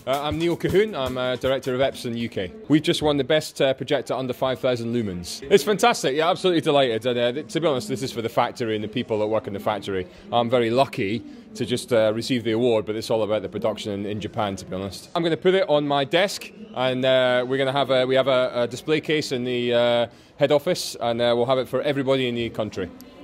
I'm Neil Cahoon, I'm Director of Epson UK. We've just won the best projector under 5,000 lumens. It's fantastic, yeah, absolutely delighted. And to be honest, this is for the factory and the people that work in the factory. I'm very lucky to just receive the award, but it's all about the production in Japan, to be honest. I'm going to put it on my desk, and we're going to have a display case in the head office, and we'll have it for everybody in the country.